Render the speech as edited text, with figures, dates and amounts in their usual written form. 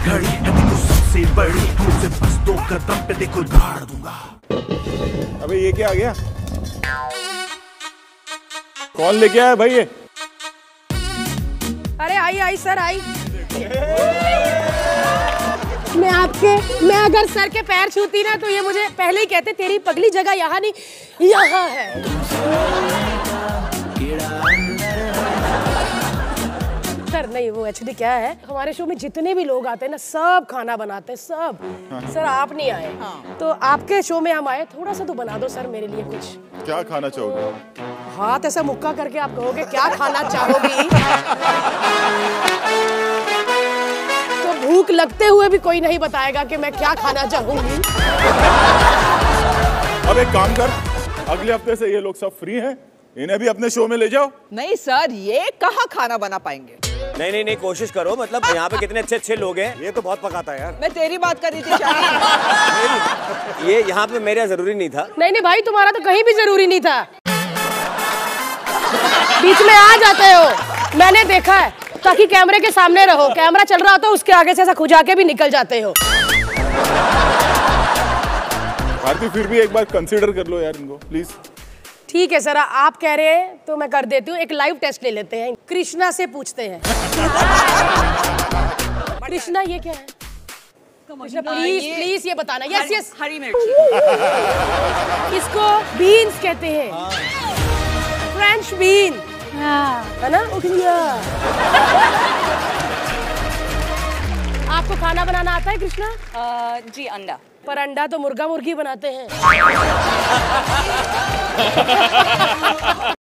घड़ी है देखो सबसे बड़ी, मुझसे बस 2 कदम पे देखो गाड़ दूंगा। अबे ये क्या आ गया? कौन लेके आया भाई ये? अरे आई सर आई। मैं अगर सर के पैर छूती ना तो ये मुझे पहले ही कहते तेरी पगली जगह यहाँ नहीं यहाँ है। सर नहीं वो एक्चुअली क्या है, हमारे शो में जितने भी लोग आते हैं ना सब खाना बनाते हैं सब। सर आप नहीं आए तो आपके शो में हम आए, थोड़ा सा तो बना दो सर मेरे लिए कुछ। क्या खाना चाहोगे? हाथ ऐसा मुक्का करके आप कहोगे क्या खाना चाहोगी? तो भूख लगते हुए भी कोई नहीं बताएगा कि मैं क्या खाना चाहूंगी। अब एक काम कर, अगले हफ्ते से ये लोग सब फ्री हैं, इन्हें भी अपने शो में ले जाओ। नहीं सर, ये कहाँ खाना बना पाएंगे? नहीं कोशिश करो, मतलब यहाँ पे कितने अच्छे लोग हैं, ये तो बहुत पकाता है यार। मैं तेरी बात कर रही थी। ये यहाँ पे मेरा जरूरी नहीं था। नहीं भाई तुम्हारा तो कहीं भी जरूरी नहीं था, बीच में आ जाते हो मैंने देखा है, ताकि कैमरे के सामने रहो, कैमरा चल रहा होता है उसके आगे से ऐसा खुजा के भी निकल जाते हो। भारती फिर भी एक बार कंसीडर कर लो यार इनको प्लीज। ठीक है सर, आप कह रहे हैं तो मैं कर देती हूँ। एक लाइव टेस्ट ले लेते हैं, कृष्णा से पूछते हैं। कृष्णा ये क्या है? कृष्णा प्लीज ये बताना। यस हरी मिर्ची। इसको बीन्स कहते हैं, फ्रेंच बीन है ना? आपको खाना बनाना आता है कृष्णा? जी अंडा। पर अंडा तो मुर्गा मुर्गी बनाते हैं।